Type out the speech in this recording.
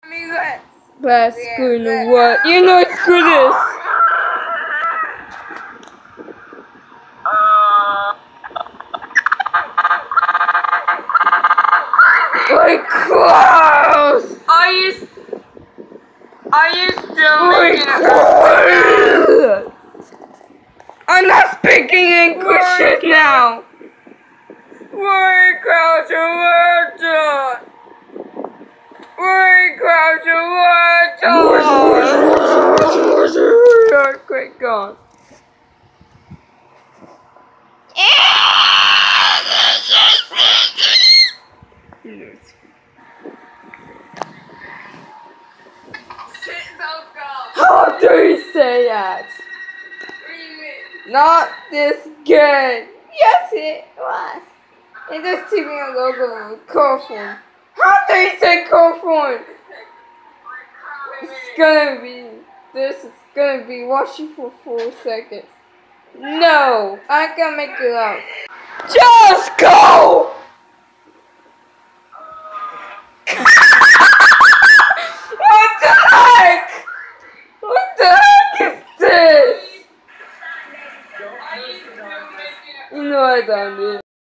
Let's screw the what? You know screw this! We're close! Are you still making it? I'm not speaking English now! We're close to water! We're close to water! Earthquake gone. How do you say that? Not this good. Yes, it was. It just took me a logo of California. How do you say California? This is gonna be watching for 4 seconds. No, I can make it up. Just go! What the heck? What the heck is this? You know I done it.